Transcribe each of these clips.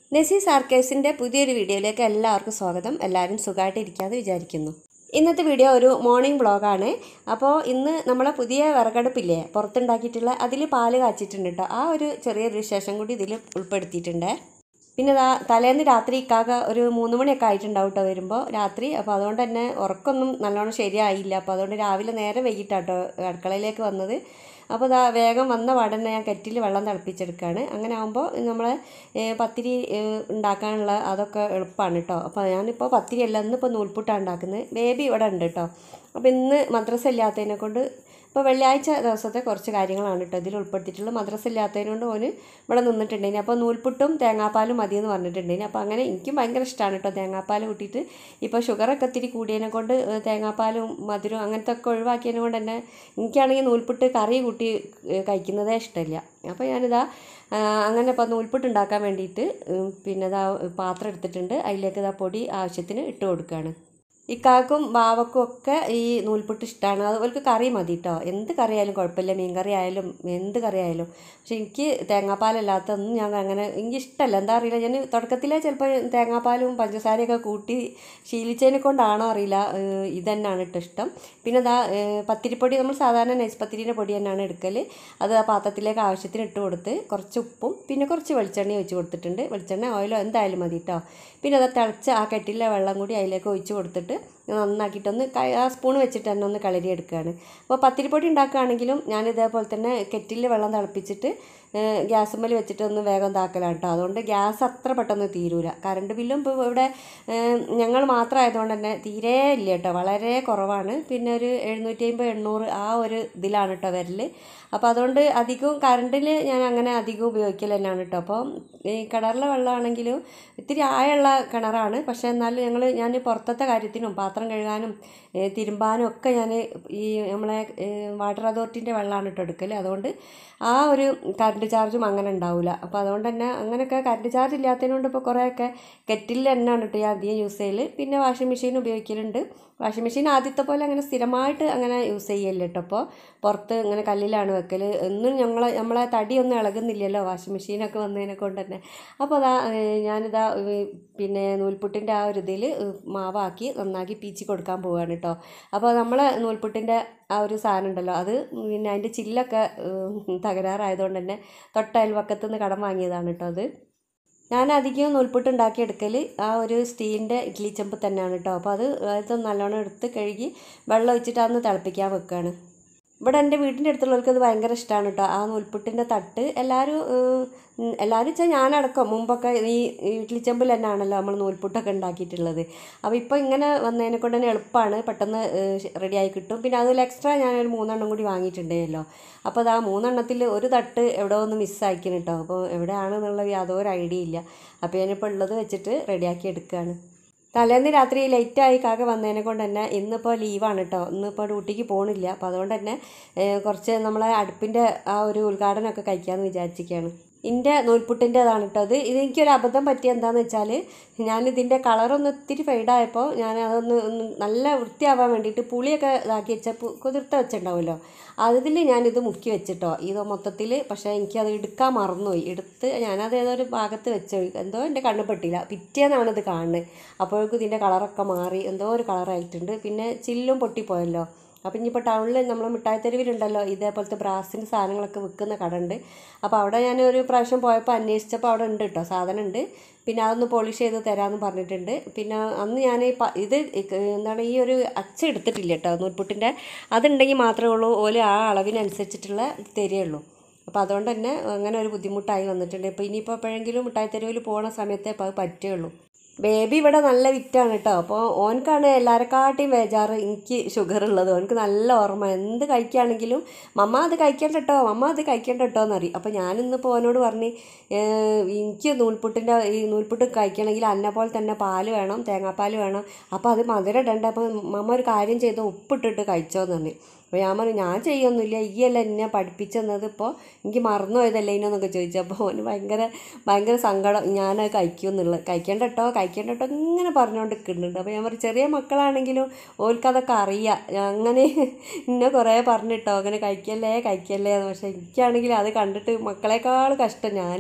നെസീസ് ആർക്കൈവ്സിൻ്റെ പുതിയൊരു വീഡിയോയിലേക്ക് എല്ലാവർക്കും സ്വാഗതം. എല്ലാവരും സുഖമായിട്ടിരിക്കാമെന്ന് വിചാരിക്കുന്നു. ഇന്നത്തെ വീഡിയോ ഒരു മോർണിംഗ് വ്ളോഗാണ്. അപ്പോൾ ഇന്ന് നമ്മളെ പുതിയ വിറകടുപ്പില്ലേ പുറത്തുണ്ടാക്കിയിട്ടുള്ള അതിൽ പാല് കാച്ചിട്ടുണ്ട് കേട്ടോ. ആ ഒരു ചെറിയൊരു വിശേഷം കൂടി ഇതിൽ ഉൾപ്പെടുത്തിയിട്ടുണ്ട്. പിന്നെ തലേന്ന് രാത്രി ഇക്കാക്ക ഒരു 3 മണിയൊക്കെ ആയിട്ടുണ്ടാവും കേട്ടോ വരുമ്പോൾ രാത്രി. അപ്പോൾ അതുകൊണ്ട് തന്നെ ഉറക്കമൊന്നും നല്ലോണം ശരിയായില്ല. അപ്പോൾ അതുകൊണ്ട് രാവിലെ നേരെ വൈകിട്ടാട്ടോ അടുക്കളയിലേക്ക് വന്നത്. അപ്പോൾ വേഗം വന്ന പാടന്നെ ഞാൻ കെറ്റിൽ വെള്ളം തിളപ്പിച്ചെടുക്കുകയാണ്. അങ്ങനെ ആകുമ്പോൾ നമ്മൾ പത്തിരി ഉണ്ടാക്കാനുള്ള അതൊക്കെ എളുപ്പമാണ് കേട്ടോ. അപ്പോൾ ഞാനിപ്പോൾ പത്തിരി അല്ല, ഇന്നിപ്പോൾ നൂൽപുട്ടാണ് ഉണ്ടാക്കുന്നത്. ബേബി ഇവിടെ ഉണ്ട് കേട്ടോ. അപ്പോൾ ഇന്ന് മദ്രസ ഇല്ലാത്തതിനെ കൊണ്ട് ഇപ്പോൾ വെള്ളിയാഴ്ച ദിവസത്തെ കുറച്ച് കാര്യങ്ങളാണ് കേട്ടോ ഇതിൽ ഉൾപ്പെടുത്തിയിട്ടുള്ളത്. മദ്രസ ഇല്ലാത്തതിനോണ്ട് ഓന് ഇവിടെ നിന്നിട്ടുണ്ടേനി. അപ്പോൾ നൂൽപുട്ടും തേങ്ങാപ്പാലും മതിയെന്ന് പറഞ്ഞിട്ടുണ്ടേനി. അപ്പോൾ അങ്ങനെ എനിക്കും ഭയങ്കര ഇഷ്ടമാണ് കേട്ടോ തേങ്ങാപ്പാൽ കൂട്ടിയിട്ട്. ഇപ്പോൾ ഷുഗറൊക്കെ ഇത്തിരി കൂടിയതിനെ കൊണ്ട് തേങ്ങാപ്പാലും മധുരവും അങ്ങനത്തെ ഒക്കെ ഒഴിവാക്കിയതിനെ കൊണ്ട് തന്നെ എനിക്കാണെങ്കിൽ നൂൽപുട്ട് കറി കൂട്ടി കഴിക്കുന്നതേ ഇഷ്ടമില്ല. അപ്പോൾ ഞാനിതാ അങ്ങനെ ഇപ്പോൾ നൂൽപുട്ട് ഉണ്ടാക്കാൻ വേണ്ടിയിട്ട് പിന്നെ പാത്രം എടുത്തിട്ടുണ്ട്. അതിലേക്ക് പൊടി ആവശ്യത്തിന് ഇട്ട് കൊടുക്കുകയാണ്. ഇക്കാക്കും ബാവക്കും ഒക്കെ ഈ നൂൽപുട്ട് ഇഷ്ടമാണ്. അതുപോലെ കറി മതി കേട്ടോ. എന്ത് കറി ആയാലും കുഴപ്പമില്ല, മീൻ കറി ആയാലും എന്ത് കറി ആയാലും. പക്ഷെ എനിക്ക് തേങ്ങാപ്പാലല്ലാത്തൊന്നും ഞാൻ അങ്ങനെ എനിക്കിഷ്ടമല്ല. എന്താ അറിയില്ല, ഞാൻ തുടക്കത്തിലേ ചിലപ്പോൾ തേങ്ങാപ്പാലും പഞ്ചസാരയൊക്കെ കൂട്ടി ശീലിച്ചതിനെ കൊണ്ടാണോ അറിയില്ല, ഇതന്നെയാണ് കേട്ടോ ഇഷ്ടം. പിന്നെ പത്തിരിപ്പൊടി നമ്മൾ സാധാരണ നൈസ് പത്തിരിൻ്റെ പൊടി തന്നെയാണ് എടുക്കൽ. അത് ആ പാത്രത്തിലേക്ക് ആവശ്യത്തിന് ഇട്ട് കൊടുത്ത് കുറച്ച് ഉപ്പും പിന്നെ കുറച്ച് വെളിച്ചെണ്ണ ഒഴിച്ച് കൊടുത്തിട്ടുണ്ട്. വെളിച്ചെണ്ണ ഓയിലോ എന്തായാലും മതി കേട്ടോ. പിന്നെ അത് തിളച്ച് ആ കെറ്റിലെ വെള്ളം കൂടി അതിലേക്ക് ഒഴിച്ച് കൊടുത്തിട്ട് നന്നാക്കിയിട്ടൊന്ന് ആ സ്പൂൺ വെച്ചിട്ട് തന്നെ ഒന്ന് കളരി എടുക്കുകയാണ്. അപ്പോൾ പത്തിരിപ്പൊടി ഉണ്ടാക്കുകയാണെങ്കിലും ഞാൻ ഇതേപോലെ തന്നെ കെറ്റിലിൽ വെള്ളം തിളപ്പിച്ചിട്ട് ഗ്യാസുമ്മൽ വെച്ചിട്ട് ഒന്ന് വേഗം താക്കലാണ് കേട്ടോ. അതുകൊണ്ട് ഗ്യാസ് അത്ര പെട്ടെന്ന് തീരൂല. കറണ്ട് ബില്ലും ഇപ്പോൾ ഇവിടെ ഞങ്ങൾ മാത്രമായതുകൊണ്ട് തന്നെ തീരെ ഇല്ല കേട്ടോ, വളരെ കുറവാണ്. പിന്നെ ഒരു 750-800 ആ ഒരു ഇതിലാണ് കേട്ടോ വരൽ. അപ്പോൾ അതുകൊണ്ട് അധികവും കറണ്ടിൽ ഞാൻ അങ്ങനെ അധികം ഉപയോഗിക്കൽ തന്നെയാണ് കേട്ടോ. അപ്പോൾ ഈ കിണറിലെ വെള്ളമാണെങ്കിലും ഇത്തിരി ആഴമുള്ള കിണറാണ്. പക്ഷേ എന്നാലും ഞാൻ പുറത്തത്തെ കാര്യത്തിനും പാത്രം കഴുകാനും തിരുമ്പാനും ഒക്കെ ഞാൻ ഈ നമ്മളെ വാട്ടർ അതോറിറ്റീൻ്റെ വെള്ളമാണ് കേട്ടോ എടുക്കൽ. അതുകൊണ്ട് ആ ഒരു കറണ്ട് ചാർജും അങ്ങനെ ഉണ്ടാവില്ല. അപ്പോൾ അതുകൊണ്ട് തന്നെ അങ്ങനെയൊക്കെ കറണ്ട് ചാർജ് ഇല്ലാത്തതിനോണ്ട് ഇപ്പോൾ കുറേയൊക്കെ കെറ്റിലിൽ തന്നെയാണ് കേട്ടോ ഞാൻ അധികം യൂസ് ചെയ്യൽ. പിന്നെ വാഷിംഗ് മെഷീൻ ഉപയോഗിക്കലുണ്ട്. വാഷിംഗ് മെഷീൻ ആദ്യത്തെ പോലെ അങ്ങനെ സ്ഥിരമായിട്ട് അങ്ങനെ യൂസ് ചെയ്യല്ല കേട്ടോ. അപ്പോൾ പുറത്ത് ഇങ്ങനെ കല്ലിലാണ് വെക്കൽ. എന്നും നമ്മളെ തടിയൊന്നും ഇളകുന്നില്ലല്ലോ വാഷിംഗ് മെഷീനൊക്കെ വന്നതിനെ കൊണ്ട് തന്നെ. അപ്പോൾ ഞാനിതാ പിന്നെ നൂൽപുട്ടിൻ്റെ ആ ഒരു ഇതിൽ മാവാക്കി നന്നാക്കി പീച്ചി കൊടുക്കാൻ പോവുകയാണ് കേട്ടോ. അപ്പോൾ നമ്മളെ നൂൽപുട്ടിൻ്റെ ആ ഒരു സാധനം ഉണ്ടല്ലോ, അത് പിന്നെ അതിൻ്റെ ചില്ലൊക്കെ തകരാറായതുകൊണ്ട് തന്നെ തൊട്ടയൽവക്കത്തു നിന്ന് കടം വാങ്ങിയതാണ് കേട്ടോ അത്. ഞാൻ അധികം നൂൽപുട്ട് ഉണ്ടാക്കിയെടുക്കൽ ആ ഒരു സ്റ്റീലിൻ്റെ ഇഡ്ഡലി ചെമ്പ് തന്നെയാണ് കേട്ടോ. അപ്പോൾ അത് നല്ലോണം എടുത്ത് കഴുകി വെള്ളം ഒഴിച്ചിട്ട് അതൊന്ന് തിളപ്പിക്കാൻ വെക്കുകയാണ്. ഇവിടെ എൻ്റെ വീട്ടിൻ്റെ അടുത്തുള്ളവർക്ക് അത് ഭയങ്കര ഇഷ്ടമാണ് കേട്ടോ ആ നൂൽപുട്ടിൻ്റെ തട്ട്. എല്ലാവരും വെച്ചാൽ ഞാനടക്കം മുമ്പൊക്കെ ഈ ഇഡ്ഡലി ചെമ്പിൽ തന്നെയാണല്ലോ നമ്മൾ നൂൽപുട്ടൊക്കെ ഉണ്ടാക്കിയിട്ടുള്ളത്. അപ്പോൾ ഇപ്പോൾ ഇങ്ങനെ വന്നതിനെ കൊണ്ട് തന്നെ എളുപ്പമാണ്, പെട്ടെന്ന് റെഡിയായി കിട്ടും. പിന്നെ അതിൽ എക്സ്ട്രാ ഞാനൊരു 3 എണ്ണം കൂടി വാങ്ങിയിട്ടുണ്ടല്ലോ. അപ്പോൾ അത് ആ 3 എണ്ണത്തിൽ ഒരു തട്ട് എവിടെ ഒന്ന് മിസ്സായിക്കണം കേട്ടോ. അപ്പോൾ എവിടെയാണെന്നുള്ളത് യാതൊരു ഐഡിയ ഇല്ല. അപ്പോൾ ഞാനിപ്പോൾ ഉള്ളത് വെച്ചിട്ട് റെഡിയാക്കി എടുക്കുകയാണ്. തലേന്ന് രാത്രി ലേറ്റായി കാക്ക വന്നതിനെ കൊണ്ട് തന്നെ ഇന്നിപ്പോൾ ലീവാണ് കേട്ടോ. ഇന്നിപ്പോൾ ഡ്യൂട്ടിക്ക് പോകണില്ല. അപ്പോൾ അതുകൊണ്ട് തന്നെ കുറച്ച് നമ്മളെ അടുപ്പിൻ്റെ ആ ഒരു ഉദ്ഘാടനമൊക്കെ കഴിക്കാമെന്ന് വിചാരിച്ചിരിക്കുകയാണ്. എൻ്റെ നൂൽപുട്ടിൻ്റെതാണ് കേട്ടോ അത്. എനിക്കൊരു അബദ്ധം പറ്റിയ എന്താണെന്ന് വെച്ചാൽ ഞാനിതിൻ്റെ കളറൊന്ന് ഇത്തിരി ഫെയ്ഡായപ്പോൾ അതൊന്ന് നല്ല വൃത്തിയാവാൻ വേണ്ടിയിട്ട് പുളിയൊക്കെ ഇതാക്കി കുതിർത്ത വെച്ചിട്ടുണ്ടാവുമല്ലോ, അതിൽ ഞാനിത് മുക്കി വെച്ചിട്ടോ ഇത് മൊത്തത്തിൽ. പക്ഷേ എനിക്കത് എടുക്കാൻ മറന്നുപോയി. ഞാനത് ഏതൊരു ഭാഗത്ത് വെച്ച് എന്തോ എൻ്റെ കണ്ണ് പെട്ടില്ല. പിറ്റേന്നാണിത് കാണുന്നത്. അപ്പോഴേക്കും ഇതിൻ്റെ കളറൊക്കെ മാറി എന്തോ ഒരു കളറായിട്ടുണ്ട്. പിന്നെ ചില്ലും പൊട്ടിപ്പോയല്ലോ. അപ്പോൾ ഇനിയിപ്പോൾ ടൗണിൽ നമ്മൾ മിഠായി തെരുവിലുണ്ടല്ലോ ഇതേപോലത്തെ ബ്രാസിൻ്റെ സാധനങ്ങളൊക്കെ വിൽക്കുന്ന കട ഉണ്ട്. അപ്പോൾ അവിടെ ഞാനൊരു പ്രാവശ്യം പോയപ്പോൾ അന്വേഷിച്ചപ്പോൾ അവിടെ ഉണ്ട് കേട്ടോ, സാധനം ഉണ്ട്. പിന്നെ അതൊന്ന് പോളിഷ് ചെയ്ത് തരാമെന്ന് പറഞ്ഞിട്ടുണ്ട്. പിന്നെ അന്ന് ഞാൻ ഇത് എന്താണ് ഈ ഒരു അച്ച് എടുത്തിട്ടില്ല കേട്ടോ നൂൽപുട്ടിൻ്റെ. അതുണ്ടെങ്കിൽ മാത്രമേ ഉള്ളൂ ഓല് ആ അളവിനനുസരിച്ചിട്ടുള്ള തരികയുള്ളൂ. അപ്പോൾ അതുകൊണ്ട് തന്നെ അങ്ങനെ ഒരു ബുദ്ധിമുട്ടായി വന്നിട്ടുണ്ട്. ഇപ്പോൾ ഇനിയിപ്പോൾ എപ്പോഴെങ്കിലും മിഠായി തെരുവിൽ പോകുന്ന സമയത്തേ ഇപ്പോൾ അത് പറ്റുകയുള്ളൂ. ബേബി ഇവിടെ നല്ല വിറ്റാണ് കേട്ടോ. അപ്പോൾ ഓനക്കാണ് എല്ലാവരെക്കാട്ടിയും ബേജാറ് എനിക്ക് ഷുഗർ ഉള്ളത്. ഓനക്ക് നല്ല ഓർമ്മ, എന്ത് കഴിക്കുകയാണെങ്കിലും മമ്മ അത് കഴിക്കേണ്ട കേട്ടോ, മമ്മ അത് കഴിക്കേണ്ട കേട്ടോ എന്നറിയും. അപ്പോൾ ഞാനിന്നിപ്പോൾ ഓനോട് പറഞ്ഞ് എനിക്ക് ഈ നൂൽപുട്ട് കഴിക്കണമെങ്കിൽ അന്നെ പോലെ തന്നെ പാല് വേണം, തേങ്ങാപ്പാൽ വേണം. അപ്പോൾ അത് മധുരം ഇടണ്ട. അപ്പോൾ മമ്മ ഒരു കാര്യം ചെയ്ത് ഉപ്പിട്ടിട്ട് കഴിച്ചോന്ന് പറഞ്ഞു. അപ്പോൾ ഞാൻ പറഞ്ഞു ഞാൻ ചെയ്യൊന്നുമില്ല, ഈയല്ല എന്നെ പഠിപ്പിച്ചെന്നത്, ഇപ്പോൾ എനിക്ക് മറന്നു പോയതല്ലേ ഇതിനൊന്നൊക്കെ ചോദിച്ചപ്പോൾ ഓന് ഭയങ്കര സങ്കടം. ഞാനത് കഴിക്കേണ്ട കേട്ടോ ഇങ്ങനെ പറഞ്ഞുകൊണ്ട് നിൽക്കുന്നുണ്ട്. അപ്പോൾ ഞാൻ പറഞ്ഞു ചെറിയ മക്കളാണെങ്കിലും ഓൽക്കതൊക്കെ അറിയാം. അങ്ങനെ ഇന്നെ കുറേ പറഞ്ഞിട്ടോ അങ്ങനെ കഴിക്കല്ലേ എന്ന്. പക്ഷേ എനിക്കാണെങ്കിൽ അത് കണ്ടിട്ട് മക്കളെക്കാൾ കഷ്ടം ഞാൻ.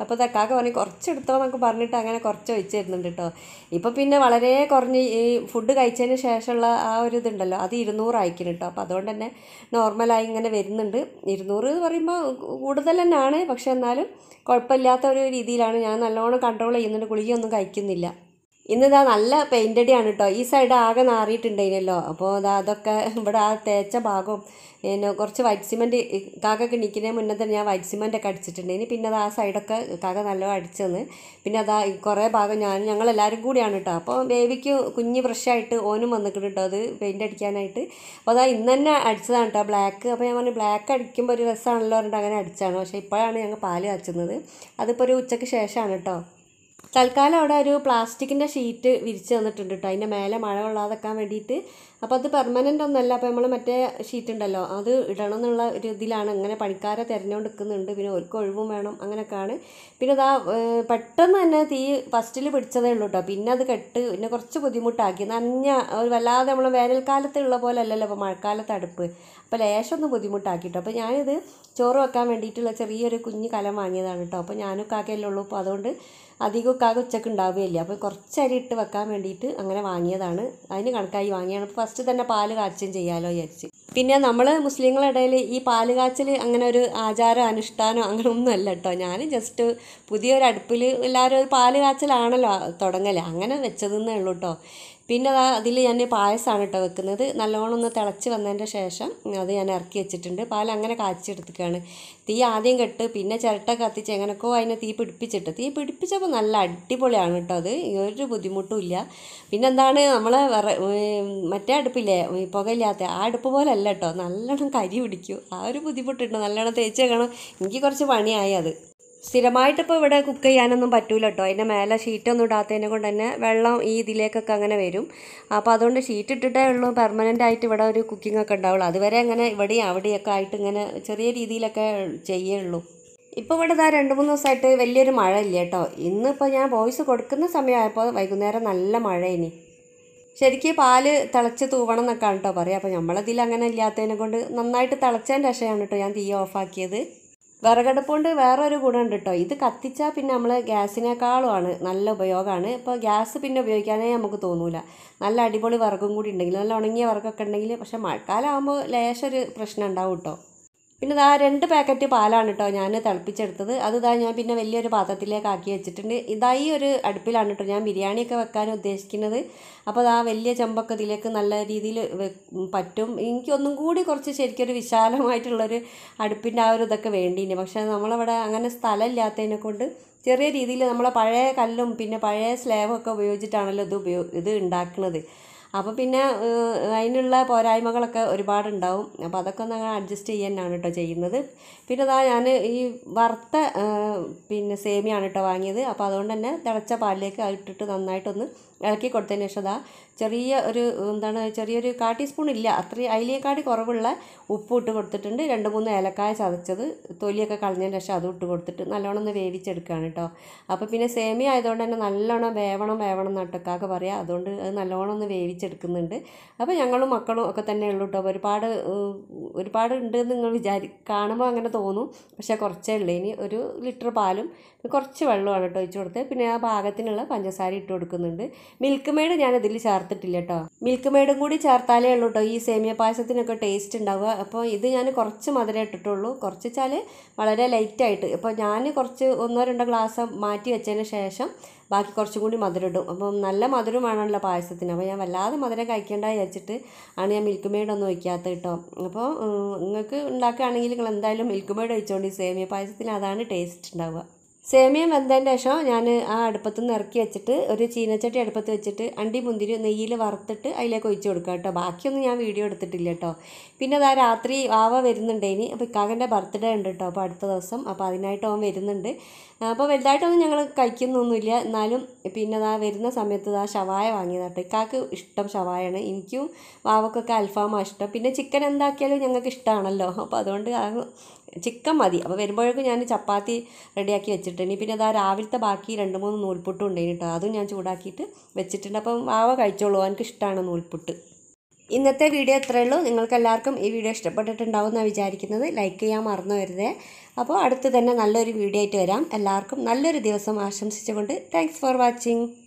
അപ്പോൾ ഇക്കാക്ക പറഞ്ഞ് കുറച്ചെടുത്തോ എന്നൊക്കെ പറഞ്ഞിട്ട് അങ്ങനെ കുറച്ച് ഒഴിച്ച് തരുന്നുണ്ട് കേട്ടോ. ഇപ്പോൾ പിന്നെ വളരെ കുറഞ്ഞ് ഈ ഫുഡ് കഴിച്ചതിന് ശേഷമുള്ള ആ ഒരു ഇതുണ്ടല്ലോ അത് 200 അയക്കുന്നു കേട്ടോ. അപ്പോൾ അതുകൊണ്ട് തന്നെ നോർമലായി ഇങ്ങനെ വരുന്നുണ്ട്. 200 എന്ന് പറയുമ്പോൾ കൂടുതൽ തന്നെയാണ്, പക്ഷെ എന്നാലും കുഴപ്പമില്ലാത്ത ഒരു രീതിയിലാണ്. ഞാൻ നല്ലോണം കൺട്രോൾ ചെയ്യുന്നുണ്ട്, ഗുളികയൊന്നും കഴിക്കുന്നില്ല. ഇന്നിതാ നല്ല പെയിൻ്റടിയാണ് കേട്ടോ. ഈ സൈഡ് ആകെ നാറിയിട്ടുണ്ടായിരുന്നല്ലോ. അപ്പോൾ അതൊക്കെ ഇവിടെ ആ തേച്ച ഭാഗവും പിന്നെ കുറച്ച് വൈറ്റ് സിമെൻറ്റ് കാക്കൊക്കെ നിൽക്കുന്നതിന് മുന്നേ തന്നെ ഞാൻ വൈറ്റ് സിമെൻറ്റൊക്കെ അടിച്ചിട്ടുണ്ടായിന്. പിന്നെ അത് ആ സൈഡൊക്കെ കാക്ക നല്ലോണം അടിച്ചെന്ന്. പിന്നെ അതാ കുറേ ഭാഗം ഞങ്ങളെല്ലാവരും കൂടിയാണ് കേട്ടോ. അപ്പോൾ ബേബിക്ക് കുഞ്ഞ് ബ്രഷായിട്ട് ഓനും വന്നിട്ടുണ്ട് കേട്ടോ അത് പെയിൻ്റ് അടിക്കാനായിട്ട്. അപ്പോൾ അതാ ഇന്ന് തന്നെ അടിച്ചതാണ് കേട്ടോ ബ്ലാക്ക്. അപ്പോൾ ഞാൻ പറഞ്ഞു ബ്ലാക്ക് അടിക്കുമ്പോൾ ഒരു രസമാണല്ലോ പറഞ്ഞിട്ട് അങ്ങനെ അടിച്ചതാണ്. പക്ഷേ ഇപ്പോഴാണ് ഞങ്ങൾ പാല് കാച്ചുന്നത്. അതിപ്പോൾ ഒരു ഉച്ചയ്ക്ക് ശേഷമാണ് കേട്ടോ. തൽക്കാലം അവിടെ ഒരു പ്ലാസ്റ്റിക്കിൻ്റെ ഷീറ്റ് വിരിച്ച് തന്നിട്ടുണ്ട് കേട്ടോ, അതിൻ്റെ മേലെ മഴ കൊള്ളാതെക്കാൻ വേണ്ടിയിട്ട്. അപ്പോൾ അത് പെർമനൻ്റ് ഒന്നുമല്ല. അപ്പോൾ നമ്മൾ മറ്റേ ഷീറ്റ് ഉണ്ടല്ലോ അത് ഇടണം എന്നുള്ള ഒരു ഇതിലാണ്. ഇങ്ങനെ പണിക്കാരെ തിരഞ്ഞുകൊണ്ട് നിൽക്കുന്നുണ്ട്. പിന്നെ ഒരു ഒഴിവും വേണം, അങ്ങനെയൊക്കെയാണ്. പിന്നെ അതാ പെട്ടെന്ന് തന്നെ തീ ഫസ്റ്റിൽ പിടിച്ചതേ ഉള്ളൂ കേട്ടോ. പിന്നെ അത് കെട്ട് പിന്നെ കുറച്ച് ബുദ്ധിമുട്ടാക്കി. നനഞ്ഞ ഒരു വല്ലാതെ നമ്മൾ വേനൽക്കാലത്തുള്ള പോലെ അല്ലല്ലോ ഇപ്പോൾ മഴക്കാലത്ത് അടുപ്പ്. അപ്പോൾ ലേശം ഒന്ന് ബുദ്ധിമുട്ടാക്കിട്ടോ. അപ്പോൾ ഞാനിത് ചോറ് വെക്കാൻ വേണ്ടിയിട്ടുള്ള ചെറിയൊരു കുഞ്ഞ് കലം വാങ്ങിയതാണ് കേട്ടോ. അപ്പോൾ ഞാനും കാക്കയല്ലേ ഉള്ളൂ. അപ്പോൾ അതുകൊണ്ട് അധികം കാക്ക ഉച്ചക്ക് ഉണ്ടാവുകയില്ല. അപ്പോൾ കുറച്ച് അരി ഇട്ട് വെക്കാൻ വേണ്ടിയിട്ട് അങ്ങനെ വാങ്ങിയതാണ്. അതിന് കണക്കായി വാങ്ങിയാണ്. അപ്പോൾ ഫസ്റ്റ് തന്നെ പാല് കാച്ചും ചെയ്യാമല്ലോ വിചാരിച്ച്. പിന്നെ നമ്മൾ മുസ്ലിങ്ങളുടെ ഇടയിൽ ഈ പാല് കാച്ചൽ അങ്ങനെ ഒരു ആചാരം അനുഷ്ഠാനം അങ്ങനെ ഒന്നും അല്ല കേട്ടോ. ഞാൻ ജസ്റ്റ് പുതിയൊരു അടുപ്പിൽ എല്ലാവരും ഒരു പാല് കാച്ചലാണല്ലോ തുടങ്ങൽ, അങ്ങനെ വെച്ചതെന്നേ ഉള്ളൂ കേട്ടോ. പിന്നെ അതിൽ ഞാൻ പായസമാണ് കേട്ടോ വെക്കുന്നത്. നല്ലോണം ഒന്ന് തിളച്ച് വന്നതിൻ്റെ ശേഷം അത് ഞാൻ ഇറക്കി വെച്ചിട്ടുണ്ട്. പാൽ അങ്ങനെ കാച്ചെടുത്തിക്കുകയാണ്. തീ ആദ്യം കെട്ട് പിന്നെ ചിരട്ട കത്തിച്ച് എങ്ങനെയൊക്കെയോ അതിനെ തീ പിടിപ്പിച്ചപ്പോൾ നല്ല അടിപൊളിയാണ് കേട്ടോ. അത് ഒരു ബുദ്ധിമുട്ടും ഇല്ല. പിന്നെന്താണ് നമ്മളെ മറ്റേ അടുപ്പില്ലേ പുകയില്ലാത്ത ആ അടുപ്പ് പോലെ അല്ല കേട്ടോ, നല്ലോണം കരി പിടിക്കും. ആ ഒരു ബുദ്ധിമുട്ടുണ്ട്. നല്ലോണം തേച്ച് വെക്കണം. എനിക്ക് കുറച്ച് പണിയായി അത്. സ്ഥിരമായിട്ടിപ്പോൾ ഇവിടെ കുക്ക് ചെയ്യാനൊന്നും പറ്റൂല കേട്ടോ. അതിൻ്റെ മേലെ ഷീറ്റൊന്നും ഇടാത്തതിനെ കൊണ്ട് തന്നെ വെള്ളം ഈ ഇതിലേക്കൊക്കെ അങ്ങനെ വരും. അപ്പോൾ അതുകൊണ്ട് ഷീറ്റ് ഇട്ടിട്ടേ ഉള്ളൂ പെർമനൻ്റ് ആയിട്ട് ഇവിടെ ഒരു കുക്കിംഗ് ഒക്കെ ഉണ്ടാവുള്ളൂ. അതുവരെ അങ്ങനെ ഇവിടെയും അവിടെയൊക്കെ ആയിട്ട് ഇങ്ങനെ ചെറിയ രീതിയിലൊക്കെ ചെയ്യുള്ളൂ. ഇപ്പോൾ ഇവിടെ 2-3 ദിവസമായിട്ട് വലിയൊരു മഴ ഇല്ല കേട്ടോ. ഇന്നിപ്പോൾ ഞാൻ വോയിസ് കൊടുക്കുന്ന സമയമായപ്പോൾ വൈകുന്നേരം നല്ല മഴയിനി. ശരിക്കും പാല് തിളച്ച് തൂവണം എന്നൊക്കെയാണ് കേട്ടോ പറയുക. അപ്പോൾ നമ്മളതിൽ അങ്ങനെ ഇല്ലാത്തതിനെ കൊണ്ട് നന്നായിട്ട് തിളച്ചതിൻ്റെ ശേഷമാണ് കേട്ടോ ഞാൻ തീ ഓഫാക്കിയത്. വിറകടുപ്പ് കൊണ്ട് വേറൊരു ഗുണമുണ്ട് കേട്ടോ. ഇത് കത്തിച്ചാൽ പിന്നെ നമ്മൾ ഗ്യാസിനേക്കാളുമാണ് നല്ല ഉപയോഗമാണ്. ഇപ്പോൾ ഗ്യാസ് പിന്നെ ഉപയോഗിക്കാനേ നമുക്ക് തോന്നൂല. നല്ല അടിപൊളി വിറകും കൂടി ഉണ്ടെങ്കിൽ, നല്ല ഉണങ്ങിയ വിറകൊക്കെ ഉണ്ടെങ്കിൽ. പക്ഷേ മഴക്കാലം ആകുമ്പോൾ ലേശൊരു പ്രശ്നം ഉണ്ടാവും കേട്ടോ. പിന്നെ 2 പാക്കറ്റ് പാലാണ് കേട്ടോ ഞാൻ തിളപ്പിച്ചെടുത്തത്. അത് ഞാൻ പിന്നെ വലിയൊരു പാത്രത്തിലേക്ക് ആക്കി വെച്ചിട്ടുണ്ട്. ഈ ഒരു അടുപ്പിലാണ് കേട്ടോ ഞാൻ ബിരിയാണിയൊക്കെ വെക്കാൻ ഉദ്ദേശിക്കുന്നത്. അപ്പോൾ വലിയ ചെമ്പൊക്കെ ഇതിലേക്ക് നല്ല രീതിയിൽ പറ്റും. എനിക്കൊന്നും കൂടി കുറച്ച് ശരിക്കൊരു വിശാലമായിട്ടുള്ളൊരു അടുപ്പിൻ്റെ ആ ഒരു ഇതൊക്കെ വേണ്ടീന്. പക്ഷേ നമ്മളവിടെ അങ്ങനെ സ്ഥലമില്ലാത്തതിനെ കൊണ്ട് ചെറിയ രീതിയിൽ നമ്മളെ പഴയ കല്ലും പിന്നെ പഴയ സ്ലാബും ഒക്കെ ഉപയോഗിച്ചിട്ടാണല്ലോ ഇത് ഉണ്ടാക്കുന്നത്. അപ്പോൾ പിന്നെ അതിനുള്ള പോരായ്മകളൊക്കെ ഒരുപാടുണ്ടാവും. അപ്പോൾ അതൊക്കെ ഒന്ന് അങ്ങനെ അഡ്ജസ്റ്റ് ചെയ്യാനാണ് കേട്ടോ ചെയ്യുന്നത്. പിന്നെ ഞാൻ ഈ വറുത്ത പിന്നെ സേമിയാണ് കേട്ടോ വാങ്ങിയത്. അപ്പോൾ അതുകൊണ്ട് തന്നെ തിളച്ച പാലിലേക്ക് ഇട്ടിട്ട് നന്നായിട്ടൊന്ന് ഇളക്കി കൊടുത്തതിന് ശേഷം ചെറിയൊരു 1/4 ടീസ്പൂൺ ഇല്ല, അത്രയും അതിലേക്കാട്ടി കുറവുള്ള ഉപ്പ് ഇട്ട് കൊടുത്തിട്ടുണ്ട്. 2-3 ഏലക്കായ ചതച്ചത് തൊലിയൊക്കെ കളഞ്ഞതിന് ശേഷം അതും ഇട്ട് കൊടുത്തിട്ട് നല്ലോണം ഒന്ന് വേവിച്ചെടുക്കുകയാണ് കേട്ടോ. അപ്പോൾ പിന്നെ സേമിയ ആയതുകൊണ്ട് തന്നെ നല്ലോണം വേവണം എന്നൊക്കെ പറയാം. അതുകൊണ്ട് അത് നല്ലോണം ഒന്ന് വേവിച്ചെടുക്കുന്നുണ്ട്. അപ്പോൾ ഞങ്ങളും മക്കളും ഒക്കെ തന്നെ ഉള്ളൂ കേട്ടോ. ഒരുപാട് ഉണ്ടെന്ന് നിങ്ങൾ കാണുമ്പോൾ അങ്ങനെ തോന്നും, പക്ഷേ കുറച്ചേ ഉള്ളൂ. ഇനി 1 ലിറ്റർ പാലും കുറച്ച് വെള്ളമാണ് കേട്ടോ ഒഴിച്ച് കൊടുത്ത്. പിന്നെ ആ പാകത്തിനുള്ള പഞ്ചസാര ഇട്ട് കൊടുക്കുന്നുണ്ട്. മിൽക്ക് മെയ്ഡ് ഞാൻ ഇതിൽ ചേർത്തിട്ടില്ല കേട്ടോ. മിൽക്ക് മെയ്ഡും കൂടി ചേർത്താലേ ഉള്ളൂ കേട്ടോ ഈ സേമിയ പായസത്തിനൊക്കെ ടേസ്റ്റ് ഉണ്ടാവുക. അപ്പോൾ ഇത് ഞാൻ കുറച്ച് മധുരം ഇട്ടിട്ടുള്ളൂ, കുറച്ച് വെച്ചാൽ വളരെ ലൈറ്റായിട്ട്. അപ്പോൾ ഞാൻ കുറച്ച് 1-2 ഗ്ലാസ് മാറ്റി വെച്ചതിന് ശേഷം ബാക്കി കുറച്ചും കൂടി മധുരം ഇടും. അപ്പം നല്ല മധുരം വേണമല്ലോ പായസത്തിന്. അപ്പോൾ ഞാൻ വല്ലാതെ മധുരം കഴിക്കേണ്ട വിചാരിച്ചിട്ട് ആണ് ഞാൻ മിൽക്ക് മെയ്ഡൊന്നും ഒഴിക്കാത്തത് കേട്ടോ. അപ്പോൾ നിങ്ങൾക്ക് ഉണ്ടാക്കുകയാണെങ്കിൽ നിങ്ങൾ എന്തായാലും മിൽക്ക് മെയ്ഡ് ഒഴിച്ചുകൊണ്ട് ഈ സേമിയ പായസത്തിന് അതാണ് ടേസ്റ്റ് ഉണ്ടാവുക. സേമിയ വെന്തതിൻ്റെ ശേഷം ഞാൻ ആ അടുപ്പത്തുനിന്ന് ഇറക്കി വെച്ചിട്ട് ഒരു ചീനച്ചട്ടി അടുപ്പത്ത് വെച്ചിട്ട് അണ്ടി മുന്തിരി നെയ്യിൽ വറുത്തിട്ട് അതിലേക്ക് ഒഴിച്ച് കൊടുക്കുക കേട്ടോ. ബാക്കിയൊന്നും ഞാൻ വീഡിയോ എടുത്തിട്ടില്ല കേട്ടോ. പിന്നെ രാത്രി ആവ വരുന്നുണ്ടേനി. അപ്പോൾ ഇക്കാകൻ്റെ ബർത്ത്ഡേ ഉണ്ട് കേട്ടോ അപ്പോൾ അടുത്ത ദിവസം. അപ്പോൾ അതിനായിട്ട് അവൻ വരുന്നുണ്ട്. അപ്പോൾ വലുതായിട്ടൊന്നും ഞങ്ങൾ കഴിക്കുന്നൊന്നുമില്ല. എന്നാലും പിന്നെ വരുന്ന സമയത്ത് ഷവായ വാങ്ങിയതാട്ടോ. ഇക്കാക്ക് ഇഷ്ടം ഷവായാണ്. എനിക്കും വാവക്കൊക്കെ അൽഫാമാണ് ഇഷ്ടം. പിന്നെ ചിക്കൻ എന്താക്കിയാലും ഞങ്ങൾക്ക് ഇഷ്ടമാണല്ലോ. അപ്പോൾ അതുകൊണ്ട് ചിക്കൻ മതി. അപ്പോൾ വരുമ്പോഴേക്കും ഞാൻ ചപ്പാത്തി റെഡിയാക്കി വെച്ചിട്ടുണ്ട്. പിന്നെ രാവിലത്തെ ബാക്കി 2-3 നൂൽപുട്ടും ഉണ്ടായിന് കേട്ടോ. അതും ഞാൻ ചൂടാക്കിയിട്ട് വെച്ചിട്ടുണ്ട്. അപ്പം വാവ കഴിച്ചോളൂ, എനിക്ക് ഇഷ്ടമാണ് നൂൽപുട്ട്. ഇന്നത്തെ വീഡിയോ ഇത്രയേ ഉള്ളൂ. നിങ്ങൾക്ക് എല്ലാവർക്കും ഈ വീഡിയോ ഇഷ്ടപ്പെട്ടിട്ടുണ്ടാവും എന്നാണ് വിചാരിക്കുന്നത്. ലൈക്ക് ചെയ്യാൻ മറന്നു വരുതേ. അപ്പോൾ അടുത്ത് തന്നെ നല്ലൊരു വീഡിയോ ആയിട്ട് വരാം. എല്ലാവർക്കും നല്ലൊരു ദിവസം ആശംസിച്ചുകൊണ്ട് താങ്ക്സ് ഫോർ വാച്ചിങ്.